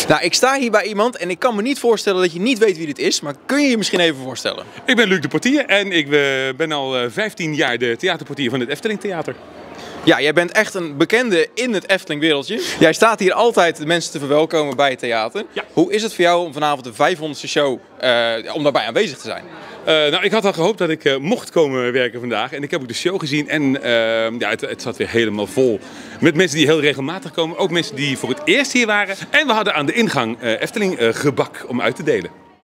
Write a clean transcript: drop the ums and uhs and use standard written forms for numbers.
Nou, ik sta hier bij iemand en ik kan me niet voorstellen dat je niet weet wie dit is, maar kun je je misschien even voorstellen? Ik ben Luc de Portier en ik ben al 15 jaar de theaterportier van het Efteling Theater. Ja, jij bent echt een bekende in het Efteling wereldje. Jij staat hier altijd de mensen te verwelkomen bij het theater. Ja. Hoe is het voor jou om vanavond de 500ste show, om daarbij aanwezig te zijn? Nou, ik had al gehoopt dat ik mocht komen werken vandaag. En ik heb ook de show gezien en ja, het zat weer helemaal vol. Met mensen die heel regelmatig komen, ook mensen die voor het eerst hier waren. En we hadden aan de ingang Efteling gebak om uit te delen.